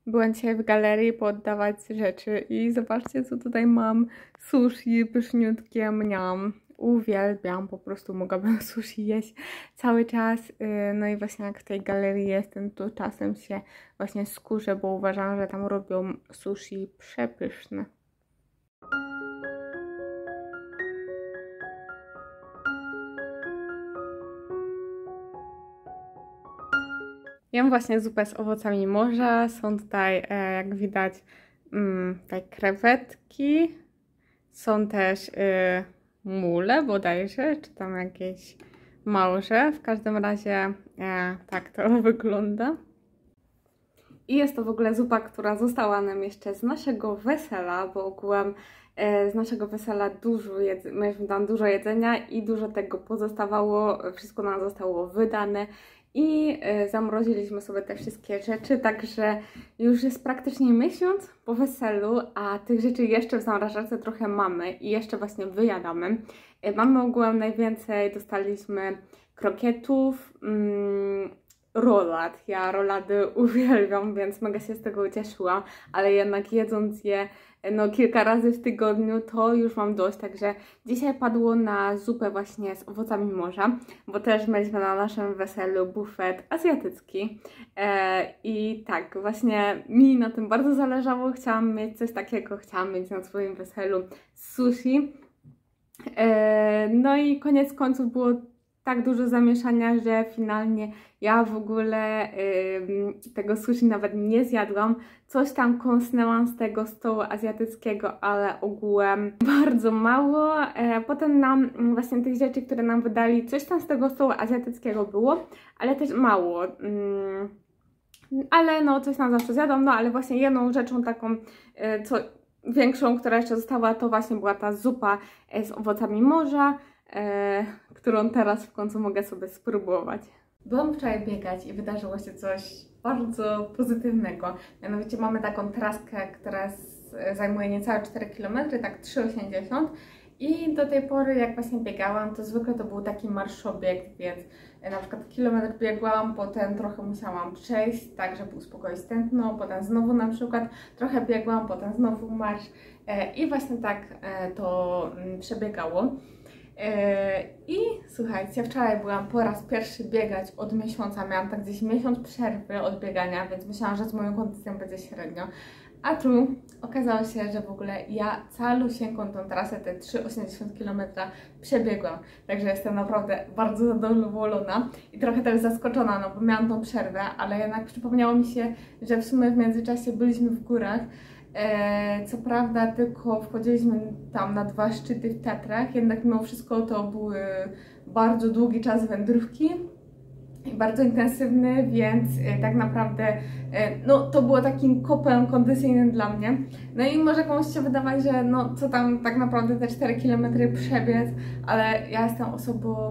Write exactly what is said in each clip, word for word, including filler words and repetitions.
Byłam dzisiaj w galerii pooddawać rzeczy i zobaczcie, co tutaj mam. Sushi pyszniutkie, mniam. Uwielbiam, po prostu mogłabym sushi jeść cały czas. No i właśnie jak w tej galerii jestem, to czasem się właśnie skuszę, bo uważam, że tam robią sushi przepyszne. Jem właśnie zupę z owocami morza. Są tutaj, e, jak widać, mm, tutaj krewetki. Są też e, mule bodajże, czy tam jakieś małże. W każdym razie e, tak to wygląda. I jest to w ogóle zupa, która została nam jeszcze z naszego wesela, bo ogółem e, z naszego wesela dużo mieliśmy tam dużo jedzenia i dużo tego pozostawało. Wszystko nam zostało wydane. I zamroziliśmy sobie te wszystkie rzeczy, także już jest praktycznie miesiąc po weselu, a tych rzeczy jeszcze w zamrażarce trochę mamy i jeszcze właśnie wyjadamy. Mamy ogółem najwięcej, dostaliśmy krokietów, mm, rolad. Ja rolady uwielbiam, więc mega się z tego ucieszyłam, ale jednak jedząc je no kilka razy w tygodniu, to już mam dość, także dzisiaj padło na zupę właśnie z owocami morza, bo też mieliśmy na naszym weselu bufet azjatycki e, i tak, właśnie mi na tym bardzo zależało, chciałam mieć coś takiego, chciałam mieć na swoim weselu sushi, e, no i koniec końców było tak dużo zamieszania, że finalnie ja w ogóle yy, tego sushi nawet nie zjadłam. Coś tam kąsnęłam z tego stołu azjatyckiego, ale ogółem bardzo mało. E, potem nam właśnie tych rzeczy, które nam wydali, coś tam z tego stołu azjatyckiego było, ale też mało. Yy, ale no coś tam zawsze zjadłam, no ale właśnie jedną rzeczą taką, yy, co większą, która jeszcze została, to właśnie była ta zupa z owocami morza. E, którą teraz w końcu mogę sobie spróbować. Byłam wczoraj biegać i wydarzyło się coś bardzo pozytywnego. Mianowicie mamy taką traskę, która zajmuje niecałe cztery kilometry, tak trzy osiemdziesiąt. I do tej pory, jak właśnie biegałam, to zwykle to był taki marszobieg, więc na przykład kilometr biegłam, potem trochę musiałam przejść, tak żeby uspokoić tętno, potem znowu na przykład trochę biegłam, potem znowu marsz e, i właśnie tak e, to m, przebiegało. I słuchajcie, wczoraj byłam po raz pierwszy biegać od miesiąca, miałam tak gdzieś miesiąc przerwy od biegania, więc myślałam, że z moją kondycją będzie średnio. A tu okazało się, że w ogóle ja calusieńką tą trasę, te trzy osiemdziesiąt kilometrów przebiegłam. Także jestem naprawdę bardzo zadowolona i trochę też zaskoczona, no bo miałam tą przerwę, ale jednak przypomniało mi się, że w sumie w międzyczasie byliśmy w górach. Co prawda tylko wchodziliśmy tam na dwa szczyty w Tatrach, jednak mimo wszystko to były bardzo długi czas wędrówki i bardzo intensywny, więc tak naprawdę no, to było takim kopem kondycyjnym dla mnie. No i może komuś się wydawać, że no co tam tak naprawdę te cztery kilometry przebiec, ale ja jestem osobą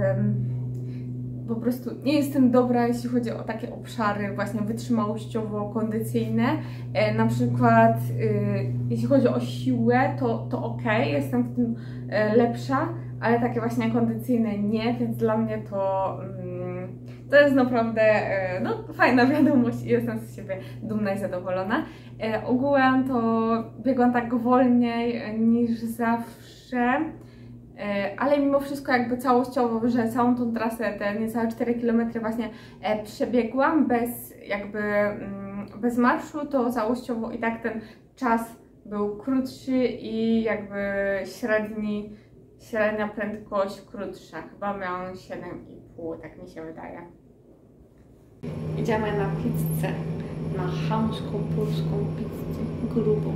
po prostu nie jestem dobra, jeśli chodzi o takie obszary właśnie wytrzymałościowo-kondycyjne. E, na przykład e, jeśli chodzi o siłę, to, to ok, jestem w tym e, lepsza, ale takie właśnie kondycyjne nie, więc dla mnie to, mm, to jest naprawdę e, no, fajna wiadomość i jestem z siebie dumna i zadowolona. E, ogółem to biegłam tak wolniej niż zawsze. Ale mimo wszystko jakby całościowo, że całą tą trasę, te niecałe cztery kilometry właśnie e, przebiegłam bez jakby mm, bez marszu, to całościowo i tak ten czas był krótszy i jakby średni, średnia prędkość krótsza. Chyba miałam siedem i pół, tak mi się wydaje. Idziemy na pizzę, na chamską polską pizzę grubą.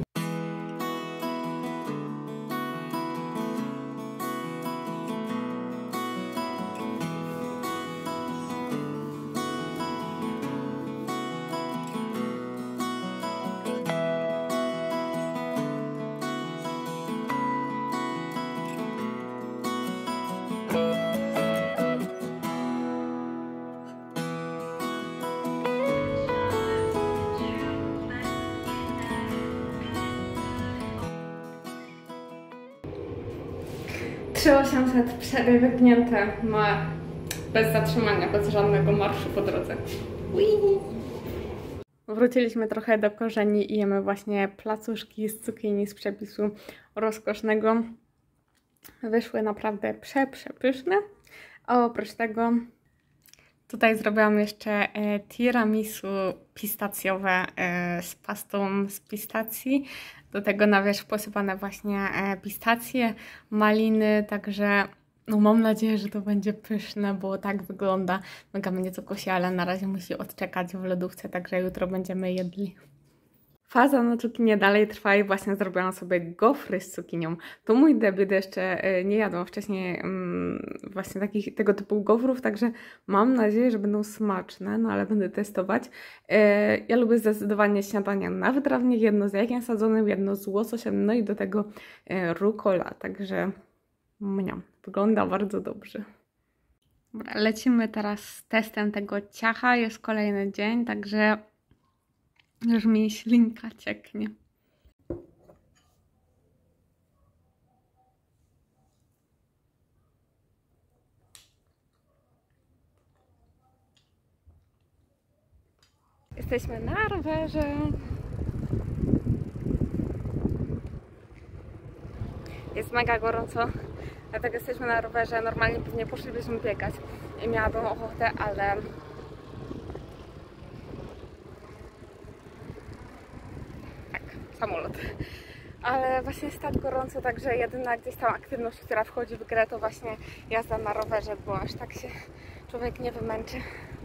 trzy tysiące osiemset przebiegnięte ma bez zatrzymania, bez żadnego marszu po drodze. Ui. wróciliśmy trochę do korzeni i jemy właśnie placuszki z cukinii z przepisu rozkosznego. Wyszły naprawdę prze, przepyszne. A oprócz tego tutaj zrobiłam jeszcze tiramisu pistacjowe z pastą z pistacji. Do tego na wierzch posypane właśnie pistacje, maliny, także no mam nadzieję, że to będzie pyszne, bo tak wygląda. Mega mnie to kusi, ale na razie musi odczekać w lodówce, także jutro będziemy jedli. Faza na cukinię dalej trwa i właśnie zrobiłam sobie gofry z cukinią. To mój debiut, jeszcze nie jadłam wcześniej um, właśnie takich, tego typu gofrów, także mam nadzieję, że będą smaczne, no ale będę testować. E, ja lubię zdecydowanie śniadania na wytrawnie, jedno z jajkiem sadzonym, jedno z łososiem, no i do tego e, rucola, także mniam, wygląda bardzo dobrze. Dobra, lecimy teraz z testem tego ciacha, jest kolejny dzień, także już mi ślinka cieknie. Jesteśmy na rowerze. Jest mega gorąco, dlatego jesteśmy na rowerze. Normalnie pewnie poszlibyśmy biegać i miałabym ochotę, ale samolot. Ale właśnie jest tak gorąco, także jedyna gdzieś tam aktywność, która wchodzi w grę, to właśnie jazda na rowerze, bo aż tak się człowiek nie wymęczy.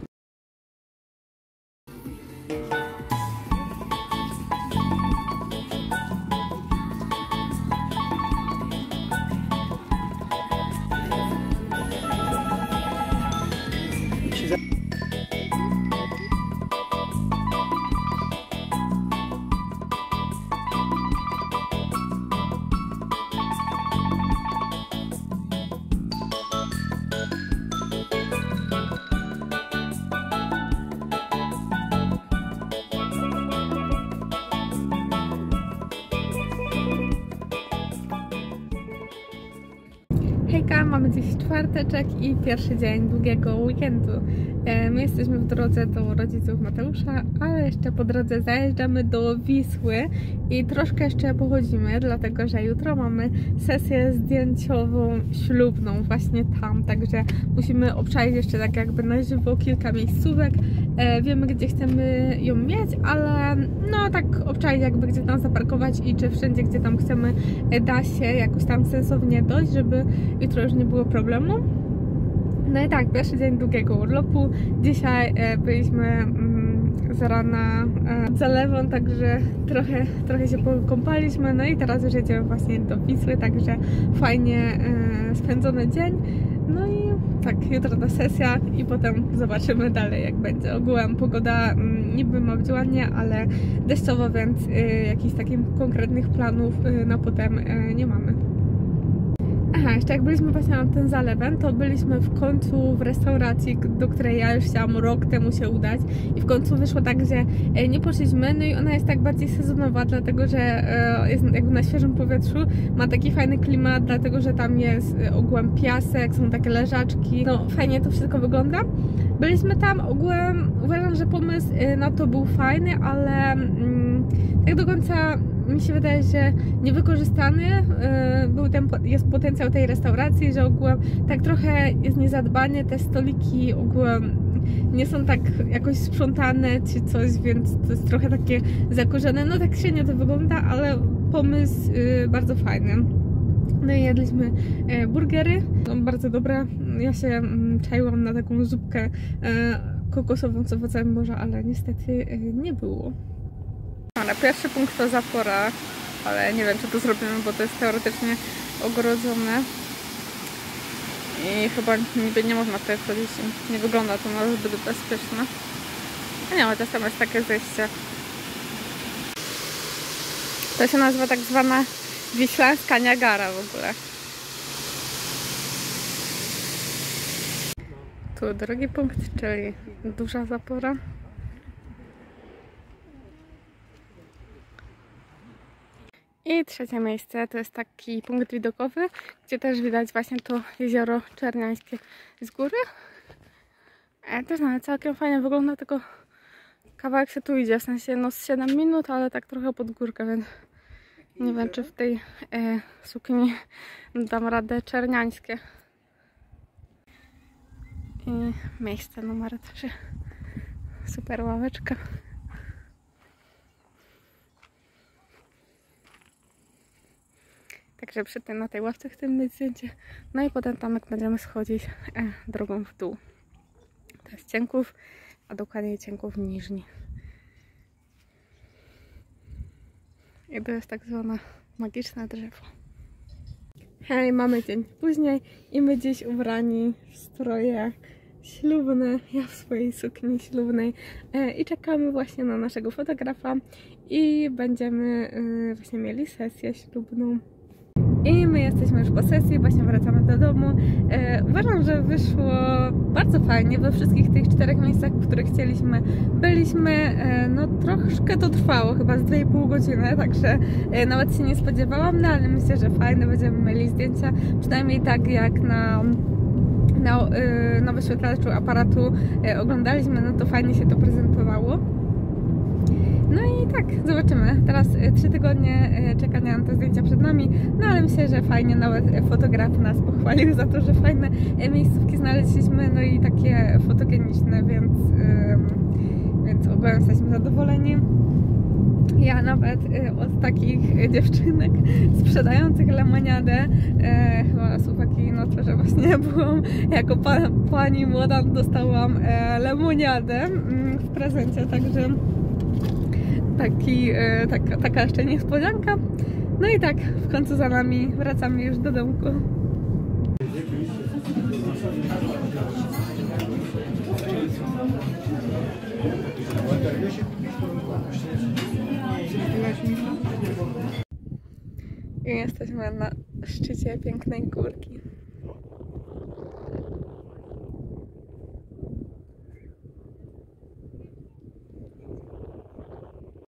Hejka, mamy dziś czwarteczek i pierwszy dzień długiego weekendu. My jesteśmy w drodze do rodziców Mateusza, ale jeszcze po drodze zajeżdżamy do Wisły i troszkę jeszcze pochodzimy, dlatego że jutro mamy sesję zdjęciową ślubną właśnie tam, także musimy obczaić jeszcze tak jakby na żywo kilka miejscówek. Wiemy, gdzie chcemy ją mieć, ale no tak obczaić jakby gdzie tam zaparkować i czy wszędzie, gdzie tam chcemy, da się jakoś tam sensownie dojść, żeby jutro już nie było problemu. No i tak, pierwszy dzień długiego urlopu. Dzisiaj e, byliśmy mm, z rana e, za lewą, także trochę, trochę się pokąpaliśmy. No i teraz już jedziemy właśnie do Wisły, także fajnie e, spędzony dzień. No i tak, jutro ta sesja i potem zobaczymy dalej, jak będzie. Ogółem pogoda mm, niby ma być ładnie, ale deszczowo, więc y, jakichś takich konkretnych planów y, na potem y, nie mamy. Aha, jeszcze jak byliśmy właśnie nad tym zalewem, to byliśmy w końcu w restauracji, do której ja już chciałam rok temu się udać i w końcu wyszło tak, że nie poszliśmy, no i ona jest tak bardziej sezonowa, dlatego że jest jakby na świeżym powietrzu, ma taki fajny klimat, dlatego że tam jest ogółem piasek, są takie leżaczki, no fajnie to wszystko wygląda. Byliśmy tam, ogółem uważam, że pomysł na to był fajny, ale mm, tak do końca mi się wydaje, że niewykorzystany był ten, jest potencjał tej restauracji, że ogółem tak trochę jest niezadbanie, te stoliki ogółem nie są tak jakoś sprzątane czy coś, więc to jest trochę takie zakurzone. No tak średnio to wygląda, ale pomysł bardzo fajny. No i jedliśmy burgery, są bardzo dobre. Ja się czaiłam na taką zupkę kokosową z owocami morza, ale niestety nie było. Ale pierwszy punkt to zapora, ale nie wiem, czy to zrobimy, bo to jest teoretycznie ogrodzone i chyba niby nie można tutaj wchodzić. Nie wygląda to na zbyt bezpieczne. A nie, chociaż tam jest takie zejście. To się nazywa tak zwana Wiślańska Niagara w ogóle. Tu drugi punkt, czyli duża zapora. I trzecie miejsce to jest taki punkt widokowy, gdzie też widać właśnie to jezioro Czerniańskie z góry. E, też nawet całkiem fajnie wygląda, tylko kawałek się tu idzie, w sensie no z siedem minut, ale tak trochę pod górkę, więc nie wiem, czy w tej e, sukni dam radę czerniańskie. I miejsce numer trzy. Super ławeczka. Także przy tym, na tej ławce chcemy mieć zdjęcie. No i potem tam jak będziemy schodzić e, drogą w dół. To jest Cienków, a dokładnie Cienków Niżni. I to jest tak zwane magiczne drzewo. Hej, mamy dzień później i my dziś ubrani w stroje ślubne, ja w swojej sukni ślubnej e, i czekamy właśnie na naszego fotografa i będziemy e, właśnie mieli sesję ślubną. I my jesteśmy już po sesji, właśnie wracamy do domu. E, uważam, że wyszło bardzo fajnie. We wszystkich tych czterech miejscach, w których chcieliśmy, byliśmy. E, no troszkę to trwało, chyba z dwie i pół godziny, także e, nawet się nie spodziewałam, no ale myślę, że fajne, będziemy mieli zdjęcia, przynajmniej tak jak na, na e, na wyświetlaczu aparatu e, oglądaliśmy, no to fajnie się to prezentowało. No i tak, zobaczymy. Teraz trzy tygodnie czekania na te zdjęcia przed nami, no ale myślę, że fajnie, nawet fotograf nas pochwalił za to, że fajne miejscówki znaleźliśmy, no i takie fotogeniczne, więc, yy, więc ogółem jesteśmy zadowoleni. Ja nawet yy, od takich dziewczynek sprzedających lemoniadę, yy, chyba słuchaki, no to, że właśnie byłam jako pa, pani młoda, dostałam yy, lemoniadę yy, w prezencie, także Taki, e, taka, taka jeszcze niespodzianka. No i tak, w końcu za nami wracamy już do domku. I jesteśmy na szczycie pięknej górki.